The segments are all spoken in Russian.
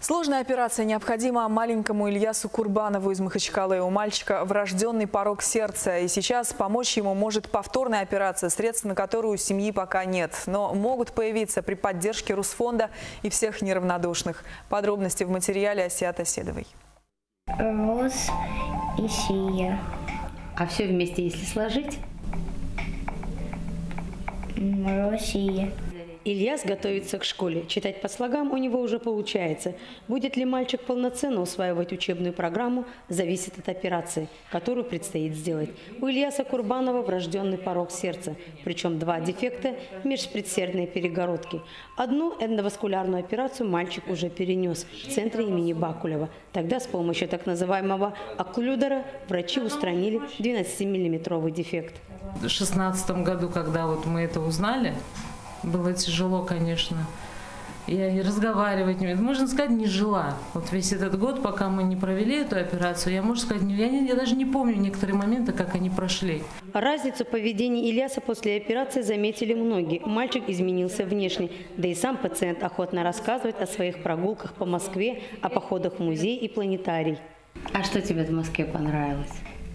Сложная операция необходима маленькому Ильясу Курбанову из Махачкалы. У мальчика врожденный порок сердца. И сейчас помочь ему может повторная операция, средств на которую у семьи пока нет. Но могут появиться при поддержке Русфонда и всех неравнодушных. Подробности в материале Асиаты Оседовой. Рус и Сия. А все вместе, если сложить? Россия. Ильяс готовится к школе. Читать по слогам у него уже получается. Будет ли мальчик полноценно усваивать учебную программу, зависит от операции, которую предстоит сделать. У Ильяса Курбанова врожденный порок сердца, причем 2 дефекта – межпредсердные перегородки. Одну эндоваскулярную операцию мальчик уже перенес в центре имени Бакулева. Тогда с помощью так называемого окклюдера врачи устранили 12-миллиметровый дефект. В 2016 году, когда мы это узнали, было тяжело, конечно. Я и разговаривать не... Можно сказать, не жила. Весь этот год, пока мы не провели эту операцию, я, можно сказать, я даже не помню некоторые моменты, как они прошли. Разницу поведения Ильяса после операции заметили многие. Мальчик изменился внешне. Да и сам пациент охотно рассказывает о своих прогулках по Москве, о походах в музей и планетарий. А что тебе в Москве понравилось?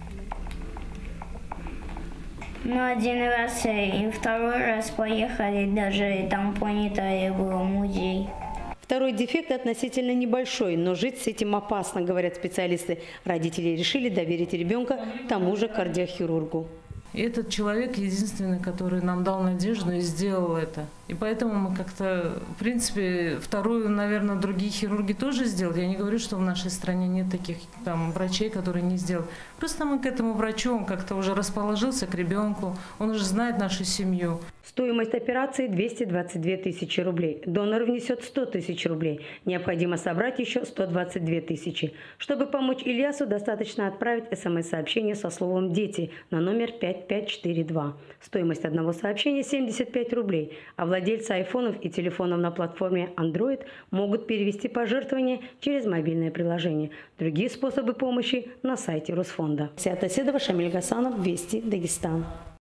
Один раз и второй раз поехали, даже там планетарий был, музей. Второй дефект относительно небольшой, но жить с этим опасно, говорят специалисты. Родители решили доверить ребенка тому же кардиохирургу. И этот человек единственный, который нам дал надежду и сделал это. И поэтому мы как-то, в принципе, вторую, наверное, другие хирурги тоже сделали. Я не говорю, что в нашей стране нет таких врачей, которые не сделали. Просто мы к этому врачу, он как-то уже расположился к ребенку, он уже знает нашу семью. Стоимость операции 222 тысячи рублей. Донор внесет 100 тысяч рублей. Необходимо собрать еще 122 тысячи. Чтобы помочь Ильясу, достаточно отправить СМС-сообщение со словом «Дети» на номер 5542. Стоимость одного сообщения 75 рублей. А владельцы айфонов и телефонов на платформе Android могут перевести пожертвования через мобильное приложение. Другие способы помощи на сайте Русфонда. Асиата Оседова, Шамиль Гасанов, Вести, Дагестан.